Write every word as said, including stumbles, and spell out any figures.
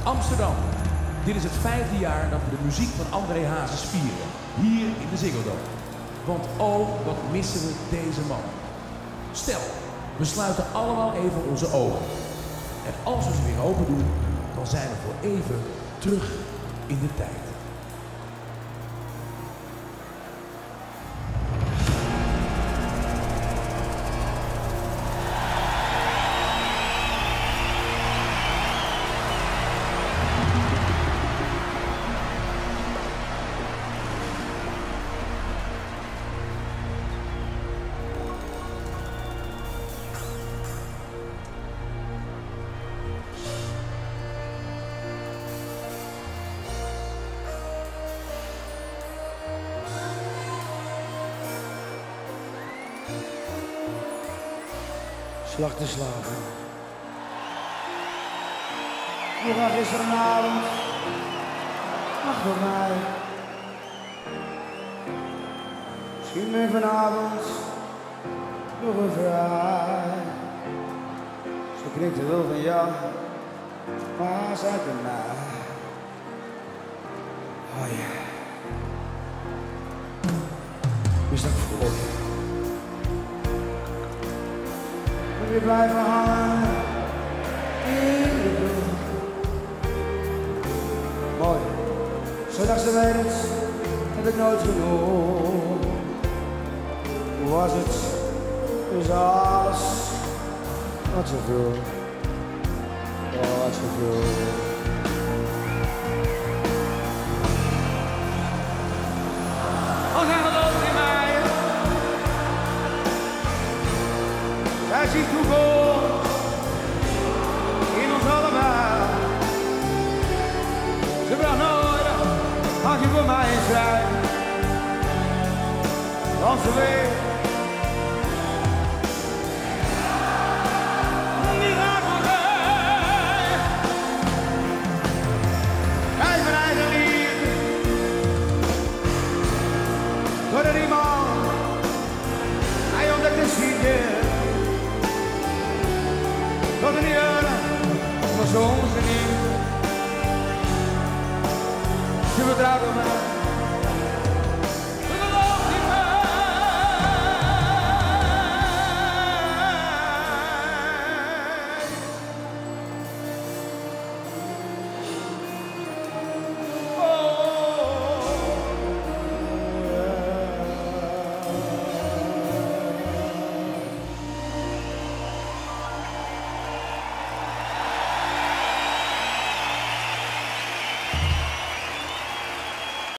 Amsterdam. Dit is het vijfde jaar dat we de muziek van André Hazes vieren. Hier in de Ziggo Dome. Want oh, wat missen we deze man. Stel, we sluiten allemaal even onze ogen. En als we ze weer open doen, dan zijn we voor even terug in de tijd. Slag te slagen. Hoe graag is er een avond? Wacht op mij. Misschien meer vanavond nog een vrij. Zo klinkt het wel van jou, maar zij bij mij. Oh ja. Is dat voor je? We blijven hangen in de lucht. Mooi, zodat ze weet het, heb ik nooit genoeg. Hoe was het? Is alles wat zoveel, oh, wat zoveel. Oh, zij gelooft in mij. Zij ziet toekomst in ons allemaal. Ze bracht nooit, als je voor mij schrijft. Want ze weet, die gaat voorbij. Hij mijn eigen liefde, door er iemand, hij ontdekt een ziekte. Tot een uur, maar soms niet. Ze vertrouwt op mij.